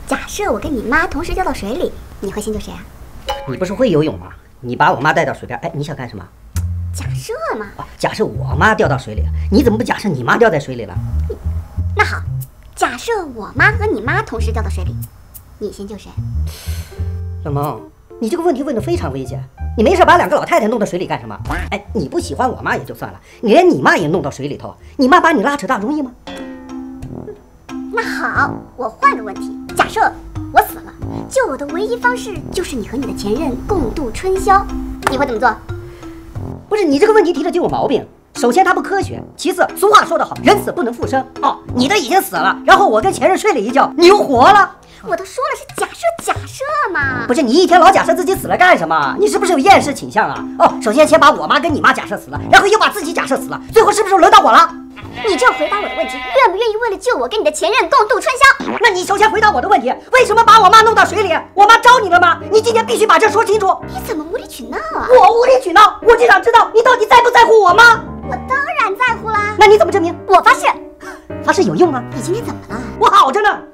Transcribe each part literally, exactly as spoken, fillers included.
假设我跟你妈同时掉到水里，你会先救谁啊？ 你不是会游泳吗？你把我妈带到水边，哎，你想干什么？ 假设嘛。 啊，假设我妈掉到水里了，你怎么不假设你妈掉在水里了？ 那好，假设我妈和你妈同时掉到水里，你先救谁？ 小萌，你这个问题问得非常危险。你没事把两个老太太弄到水里干什么？哎，你不喜欢我妈也就算了，你连你妈也弄到水里头，你妈把你拉扯大容易吗？ 那好，我换个问题，假设我死了，救我的唯一方式就是你和你的前任共度春宵，你会怎么做？ 不是，你这个问题提的就有毛病。首先它不科学，其次俗话说得好，人死不能复生。哦，你都已经死了，然后我跟前任睡了一觉，你又活了。 我都说了是假设假设嘛。 不是，你一天老假设自己死了干什么？你是不是有厌世倾向啊？哦，首先先把我妈跟你妈假设死了，然后又把自己假设死了，最后是不是轮到我了？ 你这样回答我的问题，愿不愿意为了救我跟你的前任共度春宵？ 那你首先回答我的问题，为什么把我妈弄到水里？我妈招你了吗？你今天必须把这说清楚。 你怎么无理取闹啊？ 我无理取闹，我就想知道你到底在不在乎我妈。 我当然在乎啦。 那你怎么证明？ 我发誓。 发誓有用吗？ 你今天怎么了？ 我好着呢。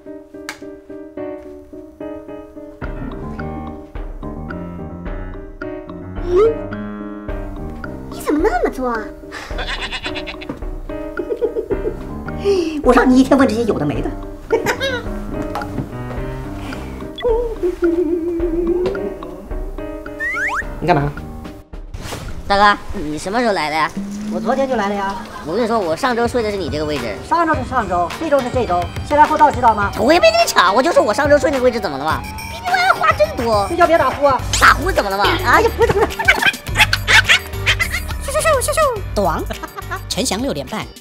你怎么那么做啊？ 我让你一天问这些有的没的。你干嘛？ 大哥，你什么时候来的呀？ 我昨天就来了呀。 我跟你说，我上周睡的是你这个位置。 上周是上周，这周是这周，先来后到，知道吗？ 我也没跟你抢，我就说我上周睡那个位置怎么了嘛？比你妈话真多。 睡觉别打呼啊！ 打呼怎么了嘛？ 哎呀，不是不是。 咻咻咻咻咻， 短，陈翔六点半